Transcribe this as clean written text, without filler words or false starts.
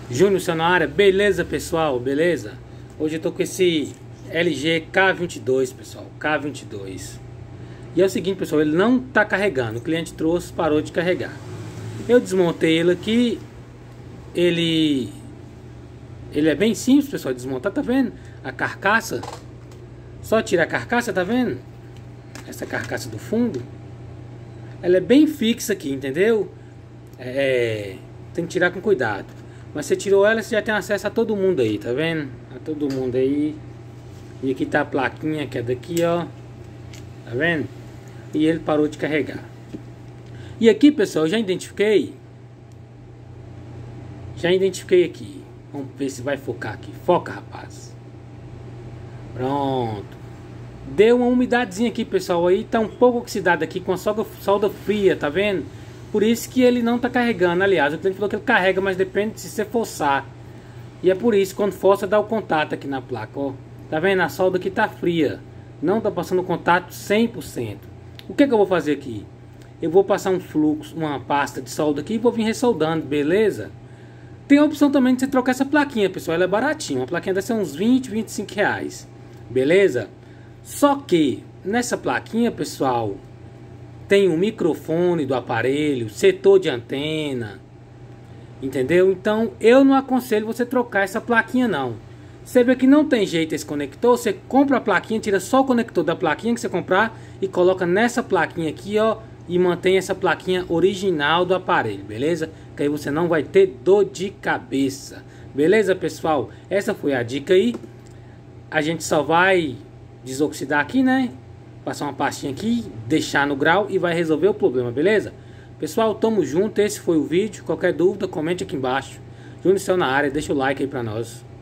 Júnior, seu na área, beleza pessoal, beleza? Hoje eu tô com esse LG K22, pessoal, K22. E é o seguinte, pessoal, ele não tá carregando, o cliente trouxe, parou de carregar. Eu desmontei ele aqui, ele é bem simples, pessoal, desmontar, tá vendo? A carcaça, só tirar a carcaça, tá vendo? Essa carcaça do fundo, ela é bem fixa aqui, entendeu? Tem que tirar com cuidado. Mas você tirou ela, você já tem acesso a todo mundo aí, tá vendo? A todo mundo aí. E aqui tá a plaquinha que é daqui, ó. Tá vendo? E ele parou de carregar. E aqui, pessoal, eu já identifiquei. Já identifiquei aqui. Vamos ver se vai focar aqui. Foca, rapaz. Pronto. Deu uma umidadezinha aqui, pessoal. Aí tá um pouco oxidado aqui com a solda fria, tá vendo? Por isso que ele não tá carregando. Aliás, o cliente falou que ele carrega, mas depende se você forçar. E é por isso, quando força, dá o contato aqui na placa, ó. Tá vendo? A solda aqui tá fria. Não tá passando contato 100%. O que eu vou fazer aqui? Eu vou passar um fluxo, uma pasta de solda aqui e vou vir ressoldando, beleza? Tem a opção também de você trocar essa plaquinha, pessoal. Ela é baratinha. Uma plaquinha deve ser uns 20, 25 reais. Beleza? Só que nessa plaquinha, pessoal, tem o microfone do aparelho, setor de antena, entendeu? Então eu não aconselho você trocar essa plaquinha não. Você vê que não tem jeito esse conector, você compra a plaquinha, tira só o conector da plaquinha que você comprar e coloca nessa plaquinha aqui, ó, e mantém essa plaquinha original do aparelho, beleza? Que aí você não vai ter dor de cabeça, beleza, pessoal? Essa foi a dica aí. A gente só vai desoxidar aqui, né? Passar uma pastinha aqui, deixar no grau e vai resolver o problema, beleza? Pessoal, tamo junto, esse foi o vídeo. Qualquer dúvida, comente aqui embaixo. Júnior, seu na área, deixa o like aí pra nós.